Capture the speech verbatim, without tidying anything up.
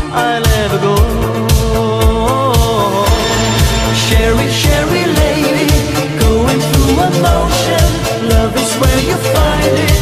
I'll ever go. Sherry, Sherry lady, going through emotion. Love is where you find it.